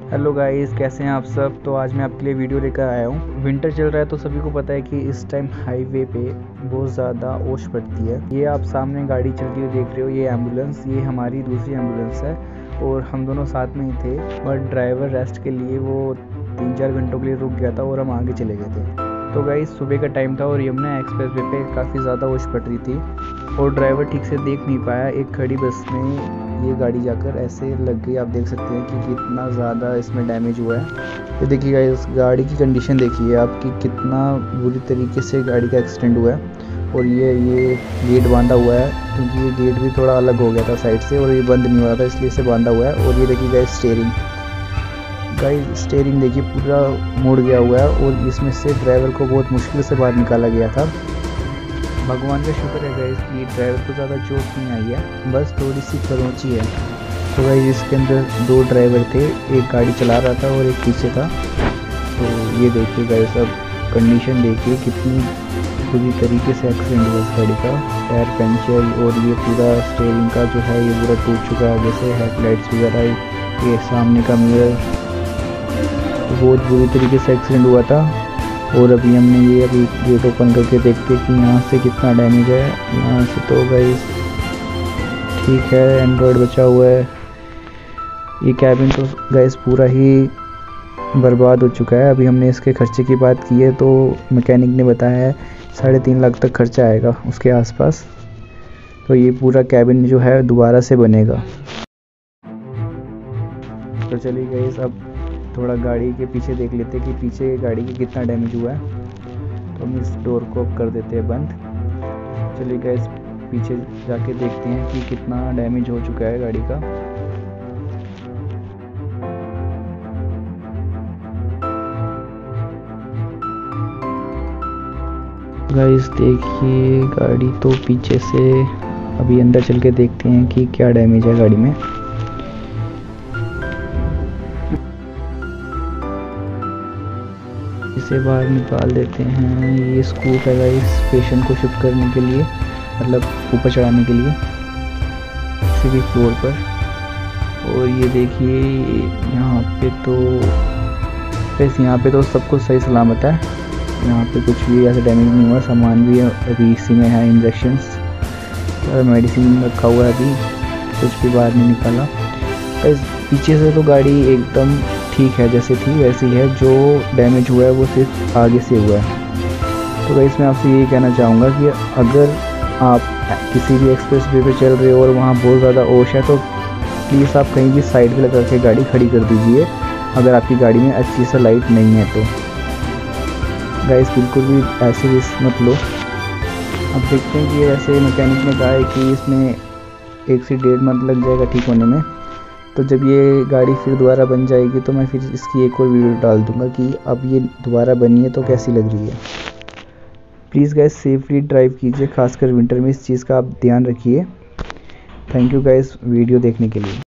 Hello guys, कैसे हैं आप सब। तो आज मैं आपके लिए वीडियो लेकर आया हूँ। विंटर चल रहा है तो सभी को पता है कि इस टाइम हाईवे पे बहुत ज़्यादा ओश पड़ती है। ये आप सामने गाड़ी चलती हुई देख रहे हो, ये एम्बुलेंस, ये हमारी दूसरी एम्बुलेंस है और हम दोनों साथ में ही थे। बट ड्राइवर रेस्ट के लिए वो 3-4 घंटों के लिए रुक गया था और हम आगे चले गए थे। तो गाइस सुबह का टाइम था और यमुना एक्सप्रेस वे पे काफ़ी ज़्यादा ओश पड़ रही थी और ड्राइवर ठीक से देख नहीं पाया। एक खड़ी बस में ये गाड़ी जाकर ऐसे लग गई। आप देख सकते हैं कि कितना ज़्यादा इसमें डैमेज हुआ है। ये देखिएगा, इस गाड़ी की कंडीशन देखिए आपकी, कितना बुरी तरीके से गाड़ी का एक्सीडेंट हुआ है। और ये गेट बांधा हुआ है क्योंकि ये गेट भी थोड़ा अलग हो गया था साइड से और ये बंद नहीं हो रहा था, इसलिए इसे बांधा हुआ है। और ये देखिएगा स्टीयरिंग देखिए पूरा मुड़ गया हुआ है और इसमें से ड्राइवर को बहुत मुश्किल से बाहर निकाला गया था। भगवान का शुक्र है गाइस कि ड्राइवर को ज़्यादा चोट नहीं आई है, बस थोड़ी सी खरोंची है। तो गाइस इसके अंदर 2 ड्राइवर थे, एक गाड़ी चला रहा था और एक पीछे था। तो ये देखिए गाइस, अब कंडीशन देखिए कितनी बुरी तरीके से एक्सीडेंट हुआ इस गाड़ी का। टायर पंचर और ये पूरा स्टीयरिंग का जो है ये पूरा टूट चुका है, जैसे हेडलाइट्स वगैरह, ये सामने का मिरर, बहुत बुरी तरीके से एक्सीडेंट हुआ था। और अभी हमने ये गेट ओपन करके देखते हैं कि यहाँ से कितना डैमेज है। यहाँ से तो गाइस ठीक है, एंड्रॉयड बचा हुआ है। ये कैबिन तो गाइस पूरा ही बर्बाद हो चुका है। अभी हमने इसके खर्चे की बात की है तो मैकेनिक ने बताया है 3.5 लाख तक खर्चा आएगा उसके आसपास। तो ये पूरा कैबिन जो है दोबारा से बनेगा। तो चलिए गाइस, अब थोड़ा गाड़ी के पीछे देख लेते हैं कि पीछे गाड़ी की कितना डैमेज हुआ है। तो हम इस डोर को अब कर देते हैं बंद। चलिए गाइस, पीछे जाके देखते हैं कि कितना डैमेज हो चुका है गाड़ी का। गाइस देखिए, गाड़ी तो पीछे से, अभी अंदर चल के देखते हैं कि क्या डैमेज है गाड़ी में। इसे बाहर निकाल देते हैं। ये स्कूप है गाइस पेशेंट को शिफ्ट करने के लिए, मतलब ऊपर चढ़ाने के लिए किसी भी फ्लोर पर। और ये देखिए यहाँ पे तो वैसे यहाँ पे तो सब कुछ सही सलामत है। यहाँ पे कुछ भी ऐसा डैमेज नहीं हुआ। सामान भी अभी इसी में है, इंजेक्शंस और मेडिसिन रखा हुआ है, अभी कुछ भी बाहर नहीं निकाला। पीछे से तो गाड़ी एकदम ठीक है, जैसे थी वैसी है। जो डैमेज हुआ है वो सिर्फ आगे से हुआ है। तो गाइस मैं आपसे यही कहना चाहूँगा कि अगर आप किसी भी एक्सप्रेस वे पे चल रहे हो और वहाँ बहुत ज़्यादा ओश है तो प्लीज़ आप कहीं भी साइड पे लगा के गाड़ी खड़ी कर दीजिए, अगर आपकी गाड़ी में अच्छी सा लाइट नहीं है तो। गाइस बिल्कुल भी ऐसे रिस्क मत लो। अब देखते हैं कि ऐसे मैकेनिक ने कहा है कि इसमें 1 से 1.5 मंथ लग जाएगा ठीक होने में। तो जब ये गाड़ी फिर दोबारा बन जाएगी तो मैं फिर इसकी एक और वीडियो डाल दूंगा कि अब ये दोबारा बनी है तो कैसी लग रही है। प्लीज़ गाइस सेफली ड्राइव कीजिए, खासकर विंटर में इस चीज़ का आप ध्यान रखिए। थैंक यू गाइस वीडियो देखने के लिए।